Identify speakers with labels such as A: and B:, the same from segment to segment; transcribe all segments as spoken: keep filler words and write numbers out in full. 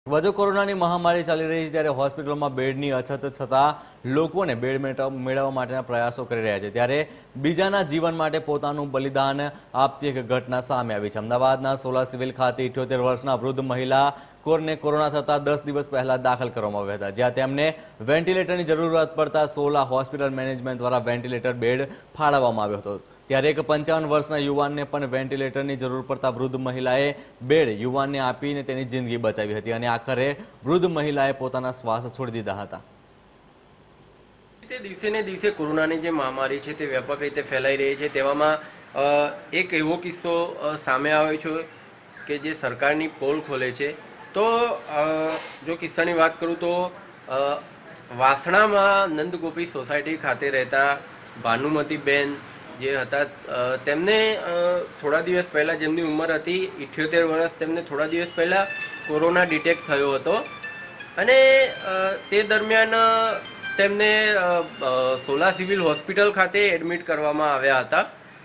A: વધુ કોરોનાની મહામારી ચાલી રહી છે ત્યારે હોસ્પિટલમાં બેડની અછત છતાં લોકોને બેડ મેળવવા માટેના પ્રયાસો કરી રહ્યા છે ત્યારે બીજાના જીવન માટે પોતાનું બલિદાન આપતી એક ઘટના સામે આવી છે। અમદાવાદના સોલા સિવિલ ખાતે ઇઠ્યોતેર વર્ષના વૃદ્ધ મહિલા કોરને કોરોના થતાં દસ દિવસ પહેલા દાખલ કરવામાં આવ્યા હતા, જ્યાં તેમને વેન્ટિલેટરની જરૂરત પડતા સોલા હોસ્પિટલ મેનેજમેન્ટ દ્વારા વેન્ટિલેટર બેડ ફાળવવામાં આવ્યો હતો। ત્યારે એક પંચાવન વર્ષના યુવાનને પણ વેન્ટિલેટરની જરૂર પડતા વૃદ્ધ મહિલાએ બેડ યુવાનને આપીને તેની જિંદગી બચાવી હતી અને આખરે વૃદ્ધ મહિલાએ પોતાના શ્વાસ છોડી દીધા હતા।
B: દિવસે ને દિવસે કોરોનાની જે મહામારી છે તે વ્યાપક રીતે ફેલાઈ રહી છે, તેવામાં એક એવો કિસ્સો સામે આવ્યો છે કે જે સરકારની પોલ ખોલે છે। તો જો કિસ્સાની વાત કરું તો વાસણામાં નંદગોપી સોસાયટી ખાતે રહેતા ભાનુમતીબેન જે હતા, તેમને થોડા દિવસ પહેલાં, જેમની ઉંમર હતી ઇઠ્યોતેર વર્ષ, તેમને થોડા દિવસ પહેલાં કોરોના ડિટેક્ટ થયો હતો અને તે દરમિયાન તેમને સોલા સિવિલ હોસ્પિટલ ખાતે એડમિટ કરવામાં આવ્યા હતા।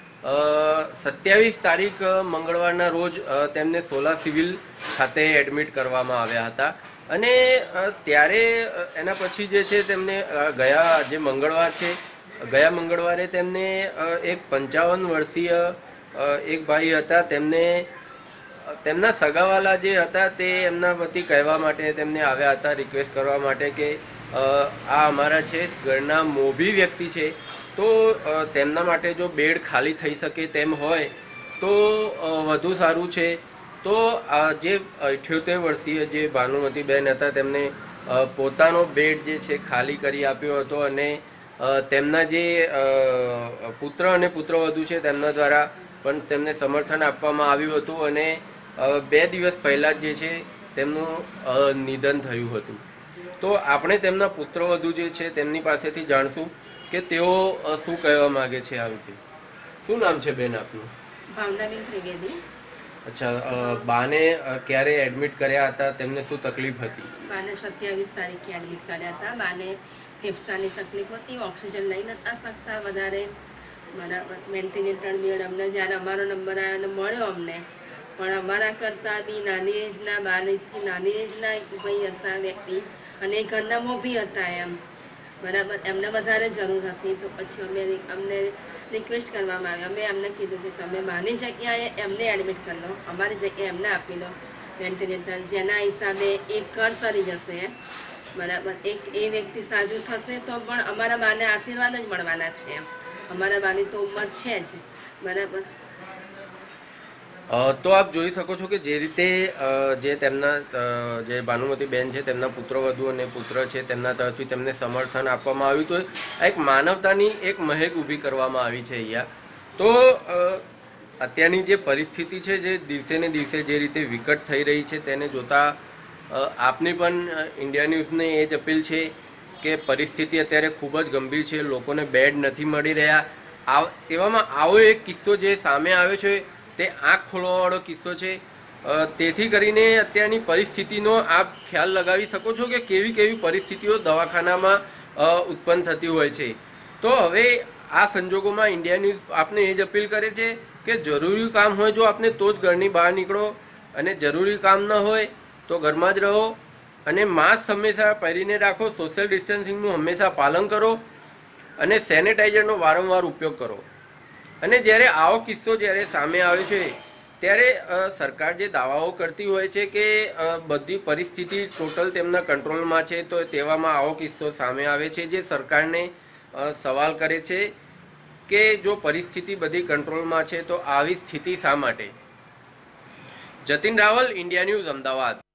B: સત્યાવીસ તારીખ મંગળવારના રોજ તેમને સોલા સિવિલ ખાતે એડમિટ કરવામાં આવ્યા હતા અને ત્યારે એના પછી જે છે તેમને ગયા જે મંગળવાર છે ગયા મંગળવારે તેમને એક પંચાવન વર્ષીય એક ભાઈ હતા, તેમને તેમના સગાવાલા જે હતા તે એમના વતી કહેવા માટે તેમને આવ્યા હતા, રિક્વેસ્ટ કરવા માટે કે આ અમારા છે ઘરના મોભી વ્યક્તિ છે, તો તેમના માટે જો બેડ ખાલી થઈ શકે તેમ હોય તો વધુ સારું છે। તો આ જે અઠ્યોતેર વર્ષીય જે ભાનુમતીબેન હતા તેમને પોતાનો બેડ જે છે ખાલી કરી આપ્યો હતો અને તેમના જે પુત્ર અને પુત્રવધુ છે તેમના દ્વારા પણ તેમને સમર્થન આપવામાં આવ્યું હતું અને બે દિવસ પહેલાં જ જે છે તેમનું નિધન થયું હતું। તો આપણે તેમના પુત્રવધુ જે છે તેમની પાસેથી જાણશું કે તેઓ શું કહેવા માંગે છે આ રીતે। શું નામ છે બેન આપનું?
C: ભાવનાબેન ત્રિવેદી।
B: અચ્છા, બાને ક્યારે એડમિટ કર્યા હતા, તેમને શું તકલીફ હતી?
C: બાને સત્યાવીસ તારીખે એડમિટ કર્યા હતા। બાને ફેફસાની તકલીફ હતી, ઓક્સિજન લઈ નતા શકતા વધારે, બરાબર। વેન્ટિલેટર બેડ અમને જ્યારે અમારો નંબર આવ્યો અને મળ્યો અમને, પણ અમારા કરતાં બી નાની એજના, બારથી નાની એજના એક ભાઈ હતા વ્યક્તિ અને ઘરના મોભી હતા એમ, બરાબર, એમને વધારે જરૂર હતી। તો પછી અમે અમને રિક્વેસ્ટ કરવામાં આવી, અમે એમને કીધું કે તમે માની જગ્યાએ એમને એડમિટ કરી લો, અમારી જગ્યાએ એમને આપી દો વેન્ટિલેટર, જેના હિસાબે એક કર તરી જશે, બરાબર। એક એ વ્યક્તિ સાજુ થશે તો પણ અમારા બાને આશીર્વાદ જ મળવાના છે એમ, અમારા બાની તો ઉંમર છે જ, બરાબર।
B: તો આપ જોઈ શકો છો કે જે રીતે જે તેમના જે ભાનુમતીબેન છે તેમના પુત્રવધુ અને પુત્ર છે તેમના તરફથી તેમને સમર્થન આપવામાં આવ્યું, તો એક માનવતાની એક મહેક ઊભી કરવામાં આવી છે અહીંયા। તો અત્યારની જે પરિસ્થિતિ છે જે દિવસે ને દિવસે જે રીતે વિકટ થઈ રહી છે તેને જોતા આપની પણ ઇન્ડિયા ન્યૂઝને એ જ અપીલ છે કે પરિસ્થિતિ અત્યારે ખૂબ જ ગંભીર છે, લોકોને બેડ નથી મળી રહ્યા। આવ તેવામાં આવો એક કિસ્સો જે સામે આવ્યો છે તે આંખ ખોલવાવાળો કિસ્સો છે, તેથી કરીને અત્યારની પરિસ્થિતિનો આપ ખ્યાલ લગાવી શકો છો કે કેવી કેવી પરિસ્થિતિઓ દવાખાનામાં ઉત્પન્ન થતી હોય છે। તો હવે આ સંજોગોમાં ઇન્ડિયા ન્યૂઝ આપને એ જ અપીલ કરે છે કે જરૂરી કામ હોય જો આપને તો જ ઘરની બહાર નીકળો અને જરૂરી કામ ન હોય તો ઘરમાં જ રહો અને માસ્ક હંમેશા પહેરીને રાખો, સોશિયલ ડિસ્ટન્સિંગનું હંમેશા પાલન કરો અને સેનેટાઈઝરનો વારંવાર ઉપયોગ કરો। અને જ્યારે આવો કિસ્સો જ્યારે સામે આવે છે ત્યારે સરકાર જે દાવાઓ કરતી હોય છે કે બધી પરિસ્થિતિ ટોટલ તેમના કંટ્રોલમાં છે, તો તેવામાં આવો કિસ્સો સામે આવે છે જે સરકારને સવાલ કરે છે કે જો પરિસ્થિતિ બધી કંટ્રોલમાં છે તો આવી સ્થિતિ શા માટે? Jatin Raval, India news, Ahmedabad.